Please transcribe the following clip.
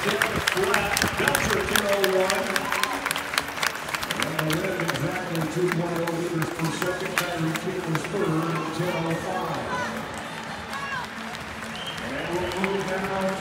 flat. Belcher 10:01. And then exactly 2.0 liters per second. Kyrie King was third, 10:05. And we'll move now